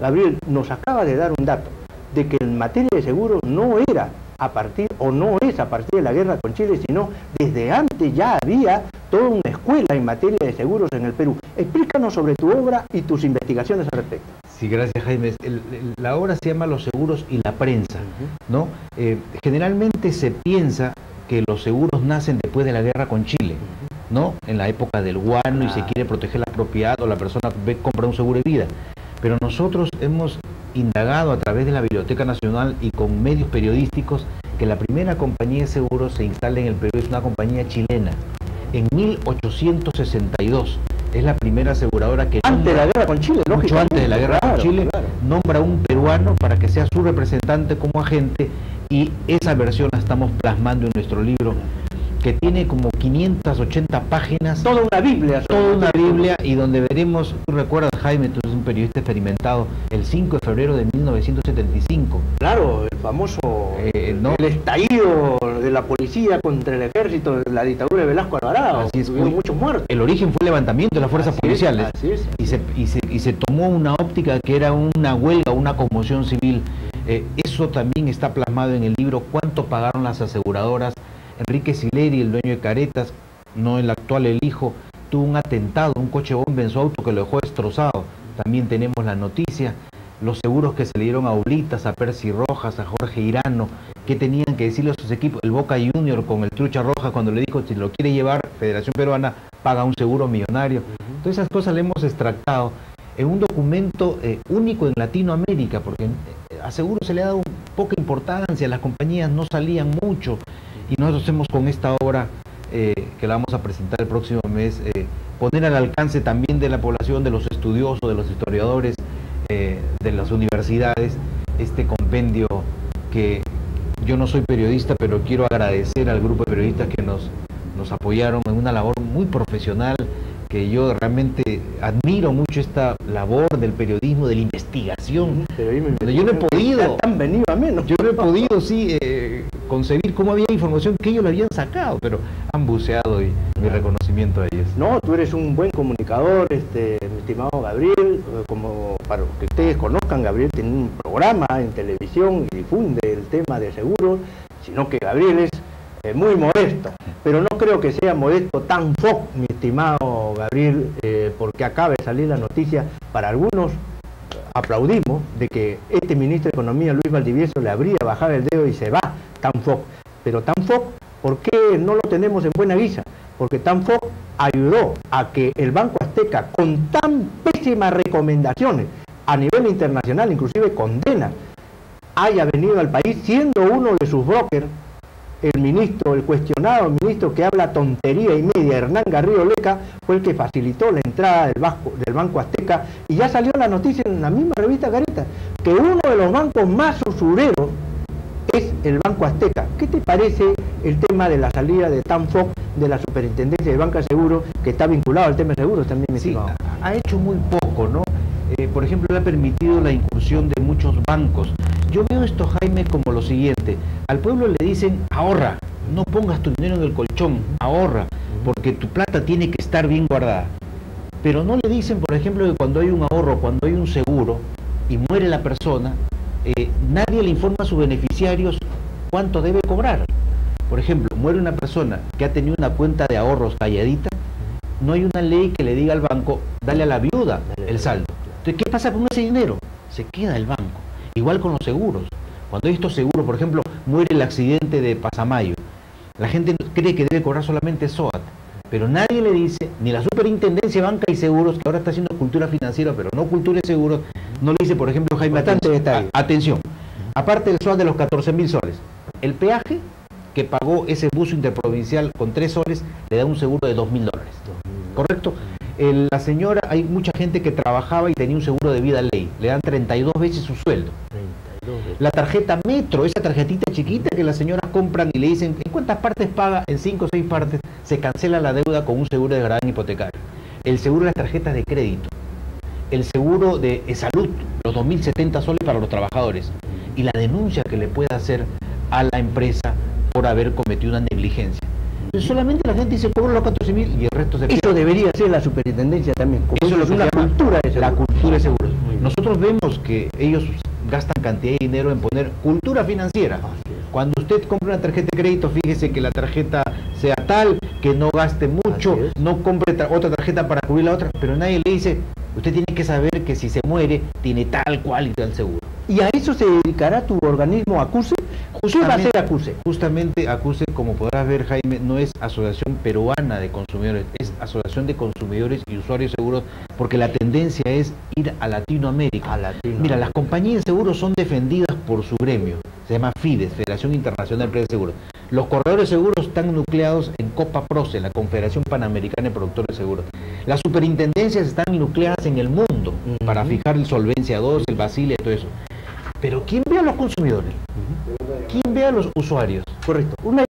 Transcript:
Gabriel nos acaba de dar un dato de que en materia de seguros no era a partir, o no es a partir de la guerra con Chile, sino desde antes ya había toda una escuela en materia de seguros en el Perú. Explícanos sobre tu obra y tus investigaciones al respecto. Sí, gracias, Jaime. La obra se llama Los seguros y la prensa, ¿no? Generalmente se piensa que los seguros nacen después de la guerra con Chile, ¿no? En la época del guano y se quiere proteger la propiedad o la persona compra un seguro de vida. Pero nosotros hemos indagado a través de la Biblioteca Nacional y con medios periodísticos que la primera compañía de seguros se instala en el Perú, es una compañía chilena. En 1862 es la primera aseguradora que antes de la guerra con Chile, mucho antes de la guerra con Chile, nombra a un peruano para que sea su representante como agente, y esa versión la estamos plasmando en nuestro libro, que tiene como 580 páginas. Toda una Biblia. Toda una Biblia, y donde veremos, tú recuerdas, Jaime, tú eres un periodista experimentado, el 5 de febrero de 1975. Claro, el famoso, ¿no? El estallido de la policía contra el ejército de la dictadura de Velasco Alvarado. Así es, hubo muchos muertos. El origen fue el levantamiento de las fuerzas policiales. Y se tomó una óptica que era una huelga, una conmoción civil. Eso también está plasmado en el libro, cuánto pagaron las aseguradoras. Enrique Sileri, el dueño de Caretas, no el actual, el hijo, tuvo un atentado, un coche bomba en su auto que lo dejó destrozado. También tenemos la noticia, los seguros que se le dieron a Oblitas, a Percy Rojas, a Jorge Irano, que tenían que decirle a sus equipos. El Boca Junior con el Trucha Roja, cuando le dijo, si lo quiere llevar, Federación Peruana paga un seguro millonario. Todas esas cosas le hemos extractado en un documento único en Latinoamérica, porque a seguro se le ha dado poca importancia, las compañías no salían mucho. Y nosotros hacemos con esta obra, que la vamos a presentar el próximo mes, poner al alcance también de la población, de los estudiosos, de los historiadores, de las universidades, este compendio que yo no soy periodista, pero quiero agradecer al grupo de periodistas que nos apoyaron en una labor muy profesional, que yo realmente admiro mucho esta labor del periodismo, de la investigación. Pero yo no he podido, tan venido a menos. Yo no he podido, sí, concebir cómo había información que ellos la habían sacado, pero han buceado, y mi reconocimiento a ellos. No, tú eres un buen comunicador, mi estimado Gabriel. Como para que ustedes conozcan, Gabriel tiene un programa en televisión y difunde el tema de seguros, sino que Gabriel es muy modesto, pero no creo que sea modesto tan foc, mi estimado Gabriel, porque acaba de salir la noticia. Para algunos aplaudimos de que este ministro de Economía, Luis Valdivieso, le habría bajado el dedo y se va tan foc. Pero tan foc, ¿por qué no lo tenemos en buena guisa? Porque tan foc ayudó a que el Banco Azteca, con tan pésimas recomendaciones a nivel internacional, inclusive condenas, haya venido al país, siendo uno de sus brokers el ministro, el cuestionado ministro que habla tontería y media, Hernán Garrido Leca, fue el que facilitó la entrada del Banco Azteca, y ya salió la noticia en la misma revista Careta, que uno de los bancos más usureros es el Banco Azteca. ¿Qué te parece el tema de la salida de Tanfoc de la Superintendencia de Banca de Seguros, que está vinculado al tema de seguros también? Sí, ha hecho muy poco, ¿no? Por ejemplo, le ha permitido la incursión de muchos bancos. Yo veo esto, Jaime, como lo siguiente: al pueblo le dicen, ahorra, no pongas tu dinero en el colchón, ahorra, porque tu plata tiene que estar bien guardada. Pero no le dicen, por ejemplo, que cuando hay un ahorro, cuando hay un seguro y muere la persona, nadie le informa a sus beneficiarios cuánto debe cobrar. Por ejemplo, muere una persona que ha tenido una cuenta de ahorros calladita, no hay una ley que le diga al banco, dale a la viuda el saldo. Entonces, ¿qué pasa con ese dinero? Se queda el banco. Igual con los seguros. Cuando hay estos seguros, por ejemplo, muere el accidente de Pasamayo, la gente cree que debe cobrar solamente SOAT, pero nadie le dice, ni la Superintendencia de Banca y Seguros, que ahora está haciendo cultura financiera, pero no cultura de seguros, no le dice, por ejemplo, Jaime, atención, aparte del SOAT de los 14.000 soles, el peaje que pagó ese bus interprovincial con 3 soles, le da un seguro de $2.000, ¿correcto? La señora, hay mucha gente que trabajaba y tenía un seguro de vida ley, le dan 32 veces su sueldo. La tarjeta Metro, esa tarjetita chiquita que las señoras compran y le dicen, ¿en cuántas partes paga? En 5 o 6 partes, se cancela la deuda con un seguro de gravamen hipotecario. El seguro de las tarjetas de crédito, el seguro de salud, los 2.070 soles para los trabajadores, y la denuncia que le puede hacer a la empresa por haber cometido una negligencia. Entonces solamente la gente dice, cobro los 14.000 y el resto se pierde. Eso debería ser la superintendencia también. Eso es lo que una cultura de seguros. La cultura de seguros. Nosotros vemos que ellos gastan cantidad de dinero en poner cultura financiera. Cuando usted compra una tarjeta de crédito, fíjese que la tarjeta sea tal, que no gaste mucho, no compre otra tarjeta para cubrir la otra, pero nadie le dice, usted tiene que saber que si se muere, tiene tal cual y tal seguro. ¿Y a eso se dedicará tu organismo ACUSE? ¿Qué va a hacer ACUSE? Justamente ACUSE, como podrás ver, Jaime, no es Asociación Peruana de Consumidores, es Asociación de Consumidores y Usuarios Seguros, porque la tendencia es ir a Latinoamérica. Mira, las compañías de seguros son defendidas por su gremio, se llama FIDES, Federación Internacional de Empresas de Seguros. Los corredores de seguros están nucleados en COPAPROCE, la Confederación Panamericana de Productores de Seguros. Las superintendencias están nucleadas en el mundo para fijar el Solvencia 2, el Basilea y todo eso. Pero ¿quién ve a los consumidores? ¿Quién ve a los usuarios? Correcto. Una